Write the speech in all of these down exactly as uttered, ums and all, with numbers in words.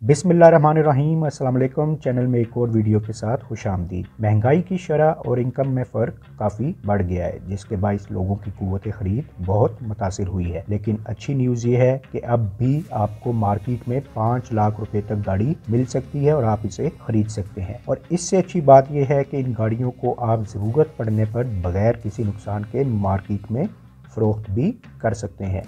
बिस्मिल्लाहिर्रहमानिर्रहीम, अस्सलाम वालेकुम। चैनल में एक और वीडियो के साथ खुशामदीद। महंगाई की शरह और इनकम में फ़र्क काफ़ी बढ़ गया है, जिसके बाइस लोगों की क़ुव्वत ख़रीद बहुत मुतासिर हुई है। लेकिन अच्छी न्यूज़ ये है कि अब भी आपको मार्केट में पाँच लाख रुपए तक गाड़ी मिल सकती है और आप इसे ख़रीद सकते हैं। और इससे अच्छी बात यह है कि इन गाड़ियों को आप ज़रूरत पड़ने पर बगैर किसी नुकसान के मार्केट में फ़रोख्त भी कर सकते हैं।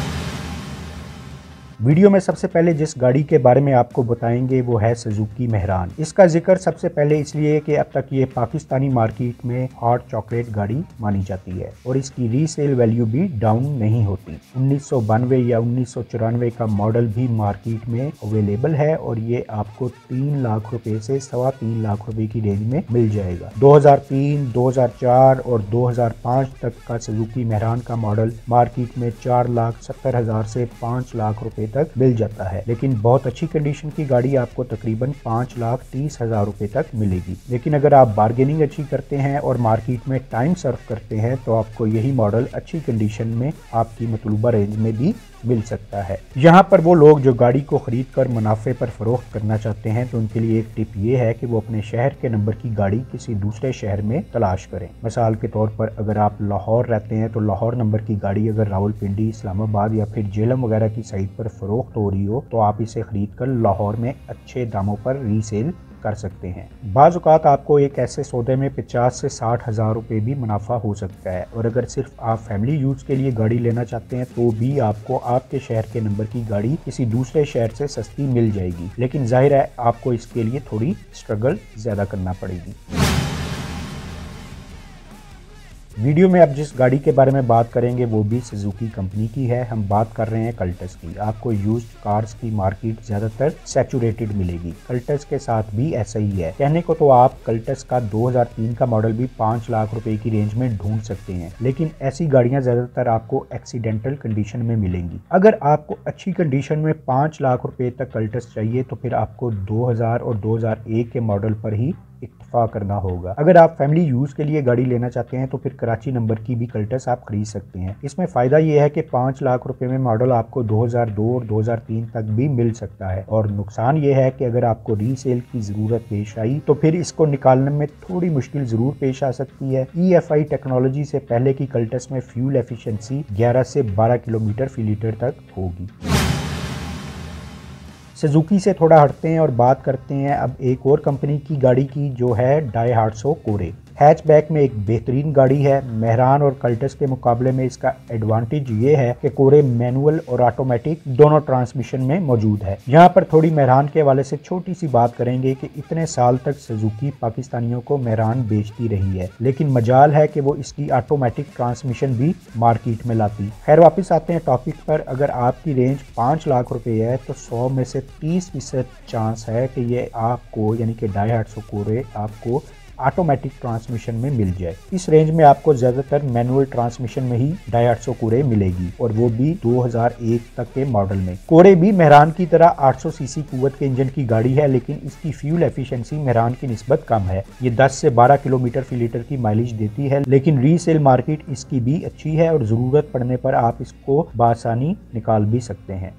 वीडियो में सबसे पहले जिस गाड़ी के बारे में आपको बताएंगे वो है सुजुकी मेहरान। इसका जिक्र सबसे पहले इसलिए कि अब तक ये पाकिस्तानी मार्केट में हॉट चॉकलेट गाड़ी मानी जाती है और इसकी रीसेल वैल्यू भी डाउन नहीं होती। उन्नीस सौ बानवे या उन्नीस सौ चौरानवे का मॉडल भी मार्केट में अवेलेबल है और ये आपको तीन लाख रुपए से सवा तीन लाख रुपए की रेंज में मिल जाएगा। दो हज़ार तीन, दो हज़ार चार और दो हज़ार पाँच तक का सुजुकी मेहरान का मॉडल मार्केट में चार लाख सत्तर हजार से पाँच लाख रुपए तक मिल जाता है। लेकिन बहुत अच्छी कंडीशन की गाड़ी आपको तकरीबन पाँच लाख तीस हजार रुपए तक मिलेगी। लेकिन अगर आप बार्गेनिंग अच्छी करते हैं और मार्केट में टाइम सर्व करते हैं तो आपको यही मॉडल अच्छी कंडीशन में आपकी मतलूबा रेंज में भी मिल सकता है। यहाँ पर वो लोग जो गाड़ी को खरीद कर मुनाफे पर फरोख्त करना चाहते हैं तो उनके लिए एक टिप ये है कि वो अपने शहर के नंबर की गाड़ी किसी दूसरे शहर में तलाश करें। मिसाल के तौर पर अगर आप लाहौर रहते हैं तो लाहौर नंबर की गाड़ी अगर रावलपिंडी, इस्लामाबाद या फिर जेलम वगैरह की साइट पर फरोख्त हो रही हो तो आप इसे खरीद कर लाहौर में अच्छे दामों पर रीसेल कर सकते हैं। बाज़ औक़ात आपको एक ऐसे सौदे में पचास से साठ हज़ार रुपये भी मुनाफा हो सकता है। और अगर सिर्फ आप फैमिली यूज़ के लिए गाड़ी लेना चाहते हैं तो भी आपको आपके शहर के नंबर की गाड़ी किसी दूसरे शहर से सस्ती मिल जाएगी। लेकिन जाहिर है आपको इसके लिए थोड़ी स्ट्रगल ज़्यादा करना पड़ेगी। वीडियो में अब जिस गाड़ी के बारे में बात करेंगे वो भी सुजुकी कंपनी की है। हम बात कर रहे हैं कल्टस की। आपको यूज्ड कार्स की मार्केट ज्यादातर सैचुरेटेड मिलेगी। कल्टस के साथ भी ऐसा ही है। कहने को तो आप कल्टस का दो हज़ार तीन का मॉडल भी पाँच लाख रुपए की रेंज में ढूंढ सकते हैं, लेकिन ऐसी गाड़ियां ज्यादातर आपको एक्सीडेंटल कंडीशन में मिलेंगी। अगर आपको अच्छी कंडीशन में पाँच लाख रुपए तक कल्टस चाहिए तो फिर आपको दो हज़ार और दो हज़ार एक के मॉडल पर ही इक्तफा करना होगा। अगर आप फैमिली यूज के लिए गाड़ी लेना चाहते हैं तो फिर कराची नंबर की भी कल्टस आप खरीद सकते हैं। इसमें फायदा यह है कि पाँच लाख रुपए में मॉडल आपको दो हज़ार दो और दो हज़ार तीन तक भी मिल सकता है। और नुकसान यह है कि अगर आपको रीसेल की जरूरत पेश आई तो फिर इसको निकालने में थोड़ी मुश्किल जरूर पेश आ सकती है। ई एफ आई टेक्नोलॉजी से पहले की कल्टस में फ्यूल एफिशिएंसी ग्यारह से बारह किलोमीटर फी लीटर तक होगी। सुजुकी से थोड़ा हटते हैं और बात करते हैं अब एक और कंपनी की गाड़ी की जो है डाइहाट्सो कोरे। हैचबैक में एक बेहतरीन गाड़ी है। मेहरान और कल्टस के मुकाबले में इसका एडवांटेज ये है कि कोरे मैनुअल और ऑटोमेटिक दोनों ट्रांसमिशन में मौजूद है। यहाँ पर थोड़ी मेहरान के हवाले से छोटी सी बात करेंगे कि इतने साल तक सुजुकी पाकिस्तानियों को मेहरान बेचती रही है, लेकिन मजाल है कि वो इसकी ऑटोमेटिक ट्रांसमिशन भी मार्केट में लाती। खैर वापस आते हैं टॉपिक पर। अगर आपकी रेंज पाँच लाख रुपए है तो सौ में से तीस फीसद चांस है कि ये आपको यानी कि डाइहाट्सो कोरे आपको ऑटोमेटिक ट्रांसमिशन में मिल जाए। इस रेंज में आपको ज्यादातर मैनुअल ट्रांसमिशन में ही डाइहाट्सो कोरे मिलेगी और वो भी दो हज़ार एक तक के मॉडल में। कोरे भी मेहरान की तरह आठ सौ सीसी कुव्वत के इंजन की गाड़ी है, लेकिन इसकी फ्यूल एफिशिएंसी मेहरान की निस्बत कम है। ये दस से बारह किलोमीटर फी लीटर की माइलेज देती है, लेकिन रीसेल मार्केट इसकी भी अच्छी है और जरूरत पड़ने पर आप इसको बआसानी निकाल भी सकते हैं।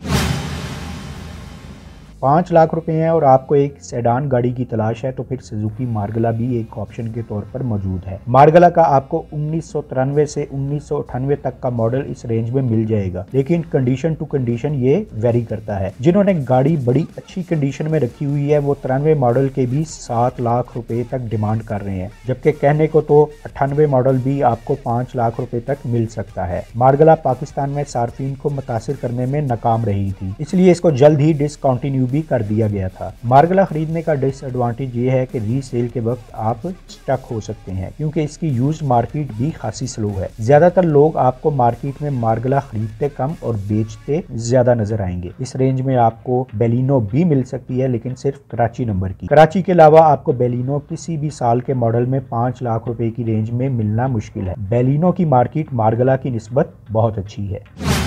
पाँच लाख रुपए हैं और आपको एक सेडान गाड़ी की तलाश है तो फिर सुजुकी मार्गला भी एक ऑप्शन के तौर पर मौजूद है। मार्गला का आपको उन्नीस सौ तिरानवे से उन्नीस सौ अट्ठानवे तक का मॉडल इस रेंज में मिल जाएगा, लेकिन कंडीशन टू कंडीशन ये वेरी करता है। जिन्होंने गाड़ी बड़ी अच्छी कंडीशन में रखी हुई है वो तिरानवे मॉडल के भी सात लाख रुपए तक डिमांड कर रहे हैं, जबकि कहने को तो अट्ठानवे मॉडल भी आपको पाँच लाख रुपए तक मिल सकता है। मार्गला पाकिस्तान में सार्फिन को मुतासिर करने में नाकाम रही थी, इसलिए इसको जल्द ही डिसकंटिन्यू भी कर दिया गया था। मार्गला खरीदने का डिसएडवांटेज ये है कि रीसेल के वक्त आप स्टक हो सकते हैं, क्योंकि इसकी यूज्ड मार्केट भी खासी स्लो है। ज्यादातर लोग आपको मार्केट में मार्गला खरीदते कम और बेचते ज्यादा नजर आएंगे। इस रेंज में आपको बेलिनो भी मिल सकती है, लेकिन सिर्फ कराची नंबर की। कराची के अलावा आपको बेलिनो किसी भी साल के मॉडल में पाँच लाख रुपए की रेंज में मिलना मुश्किल है। बेलिनो की मार्केट मार्गला की निस्बत बहुत अच्छी है।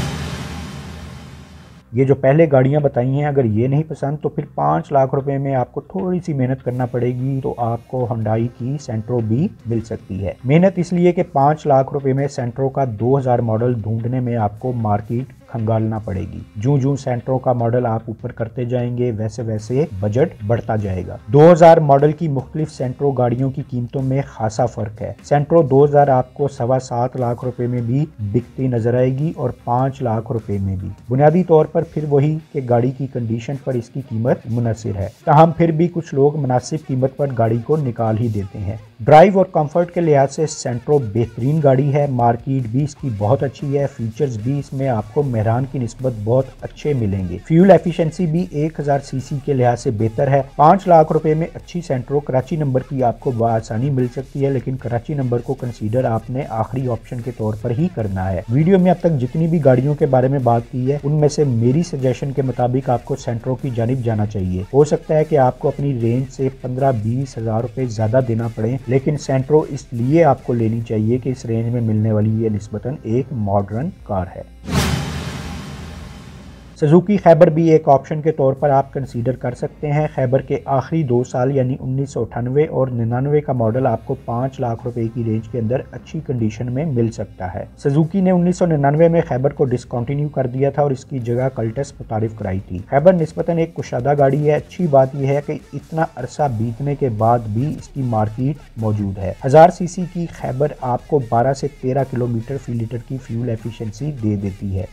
ये जो पहले गाड़ियां बताई हैं अगर ये नहीं पसंद तो फिर पाँच लाख रुपए में आपको थोड़ी सी मेहनत करना पड़ेगी तो आपको हुंडई की सेंट्रो भी मिल सकती है। मेहनत इसलिए कि पाँच लाख रुपए में सेंट्रो का दो हज़ार मॉडल ढूंढने में आपको मार्केट खंगालना पड़ेगी। जो जो सेंट्रो का मॉडल आप ऊपर करते जाएंगे वैसे वैसे बजट बढ़ता जाएगा। दो हज़ार मॉडल की मुख्तलिफ सेंट्रो गाड़ियों की कीमतों में खासा फर्क है। सेंट्रो दो हज़ार आपको सवा सात लाख रुपए में भी बिकती नजर आएगी और पाँच लाख रुपए में भी। बुनियादी तौर पर फिर वही कि गाड़ी की कंडीशन पर इसकी कीमत मुनसिर है, ताहम फिर भी कुछ लोग मुनासिब कीमत पर गाड़ी को निकाल ही देते हैं। ड्राइव और कंफर्ट के लिहाज से सेंट्रो बेहतरीन गाड़ी है। मार्केट भी इसकी बहुत अच्छी है। फीचर्स भी इसमें आपको मेहरान की निस्बत बहुत अच्छे मिलेंगे। फ्यूल एफिशिएंसी भी एक हज़ार सीसी के लिहाज से बेहतर है। पाँच लाख रुपए में अच्छी सेंट्रो कराची नंबर की आपको बआसानी मिल सकती है, लेकिन कराची नंबर को कंसीडर आपने आखिरी ऑप्शन के तौर पर ही करना है। वीडियो में अब तक जितनी भी गाड़ियों के बारे में बात की है उनमें से मेरी सजेशन के मुताबिक आपको सेंट्रो की जानिब जाना चाहिए। हो सकता है कि आपको अपनी रेंज से पंद्रह बीस हजार रुपए ज्यादा देना पड़े, लेकिन सेंट्रो इसलिए आपको लेनी चाहिए कि इस रेंज में मिलने वाली ये निस्बतन एक मॉडर्न कार है। सुजुकी खैबर भी एक ऑप्शन के तौर पर आप कंसीडर कर सकते हैं। खैबर के आखिरी दो साल यानी उन्नीस सौ अठानवे और निन्यानवे का मॉडल आपको पाँच लाख रुपए की रेंज के अंदर अच्छी कंडीशन में मिल सकता है। सुजुकी ने उन्नीस सौ निन्यानवे में खैबर को डिसकंटिन्यू कर दिया था और इसकी जगह कल्टस मुतारिफ कराई थी। खैबर निस्बतन एक कुशादा गाड़ी है। अच्छी बात यह है कि इतना अरसा बीतने के बाद भी इसकी मार्केट मौजूद है। हजार सीसी की खैबर आपको बारह से तेरह किलोमीटर फी लीटर की फ्यूल एफिशिएंसी दे देती है।